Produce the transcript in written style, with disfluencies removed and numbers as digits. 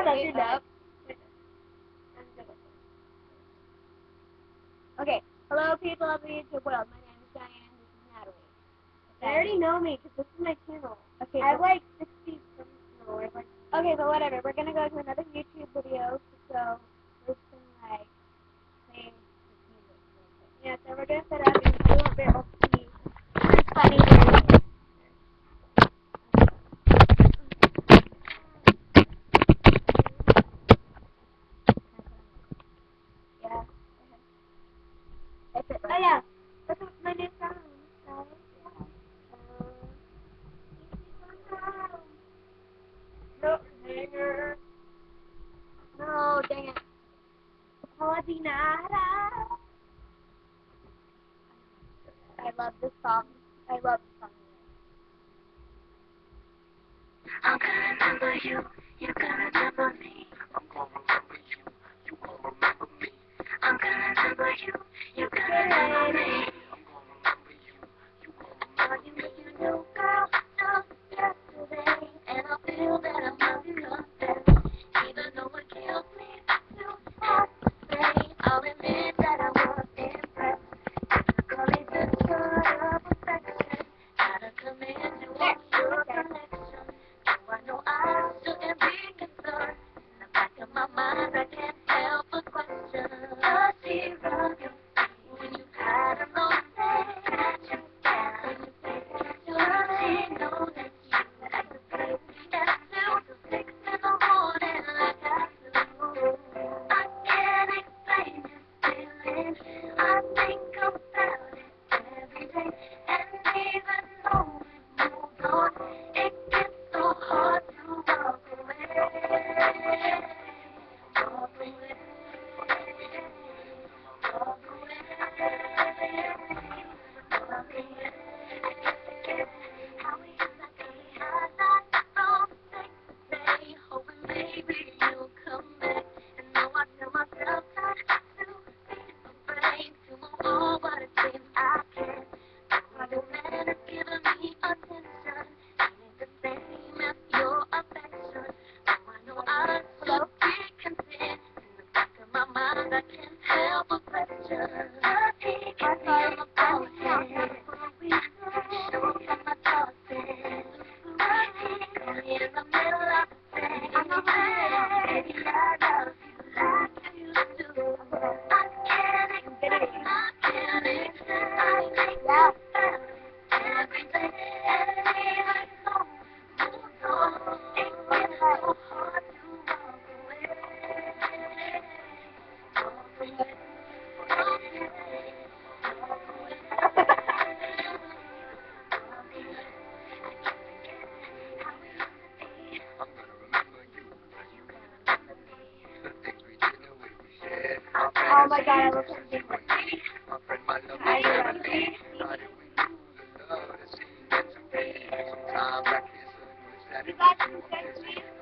such a dope. Okay, hello people of the YouTube world. My name is Cheyanne. This is Natalie. They already know me because this is my channel. Okay, I have like 60 followers. okay, but whatever. We're gonna go to another YouTube video, so we can like play this music. Yeah, so we're gonna set up and a little bit of the Funny version. Yeah. That's it. Oh yeah, that's my new song. No hanger. No, dang it. Ordinara. I love this song. I love this song. I'm gonna remember you, you're gonna remember me. I'm gonna remember you, you gonna remember me. I'm gonna remember you, you're gonna remember me. I'm gonna remember you, you gonna remember me. You knew, girl, just yesterday, and I feel that I must confess, even though it kills me to have to say, I'll admit that I was impressed. Physically, this sort of affection had a command to watch your connection. I know I shouldn't be concerned. In the back of my mind, I can't help but question the tears of your feet when you had a long day that you can. When you think does she know that you had to sleep at 2 to 6 in the morning like I do? I can't explain this feeling. I think about it every day, and even though we moved on, it gets so hard to walk away. Walk away. Walk away. Walk away. How we used to be had that wrong thing to say, hoping maybe you'll come back. And now I tell myself not to be afraid to move on, but it seems I can't. The man is giving me attention, ain't the same as your affection. So I know I should be content. In the back of my mind, I can't help but question. Does he give me a ball head? Show from my thoughts then. Does he call me in the middle of the day? I'm not ready. Baby, I love you like you used to. I can't explain. I can't explain. I think about it every day, and even though we moved on, it gets so hard to walk away. Walk away. Walk away. Walk away. Walk away. I can't forget how we used to be. I'm gonna remember you, cause you gonna remember me. The things we did, the way we shared. Oh my god, I love this. My friend, my love, my family. How did we lose the love that seemed meant to be? Sometimes I kiss her and wish that it was you.